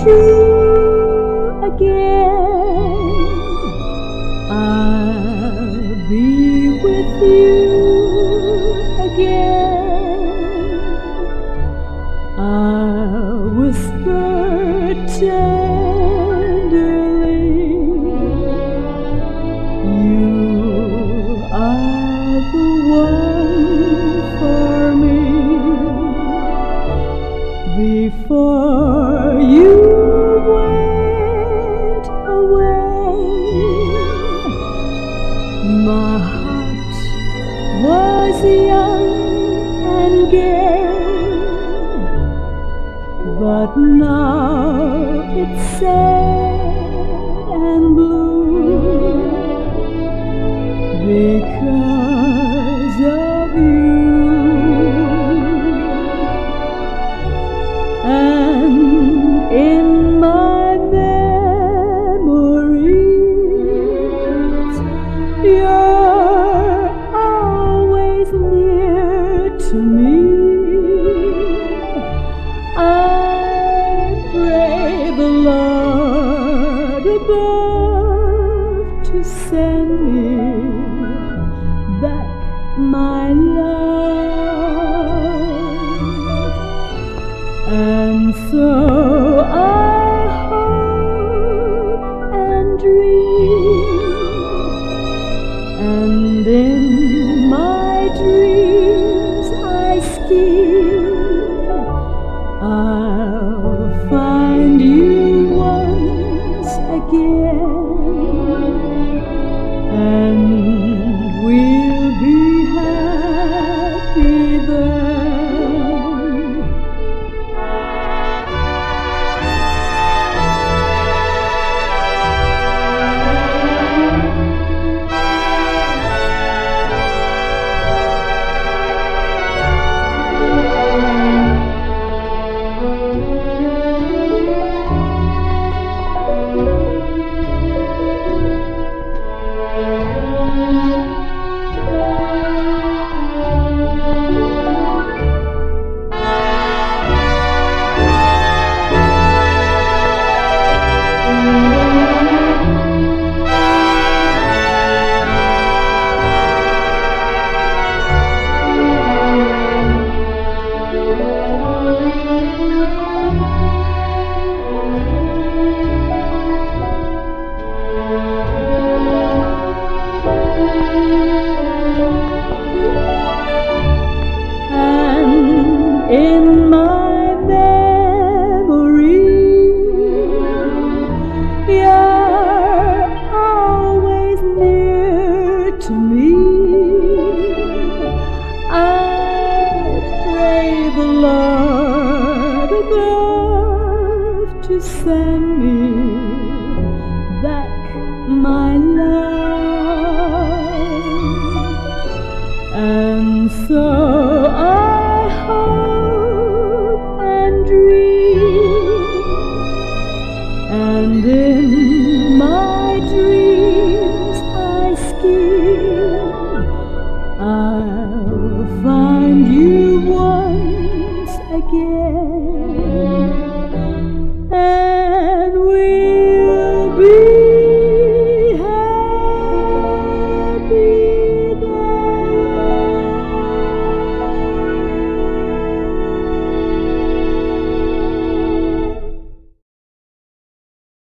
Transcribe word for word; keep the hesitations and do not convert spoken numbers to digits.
true again. I'll be with you again. I'll whisper tenderly, you are the one for me. Before you went away, my heart was young and gay, but now it's sad and blue because of you. And in my memories, you're always near to me. I pray the Lord above to send me back my love. And so I hope and dream, and in my dreams I scheme, I'll find you once again, and we'll be happy then. In my memory, you're always near to me. I pray the Lord above to send me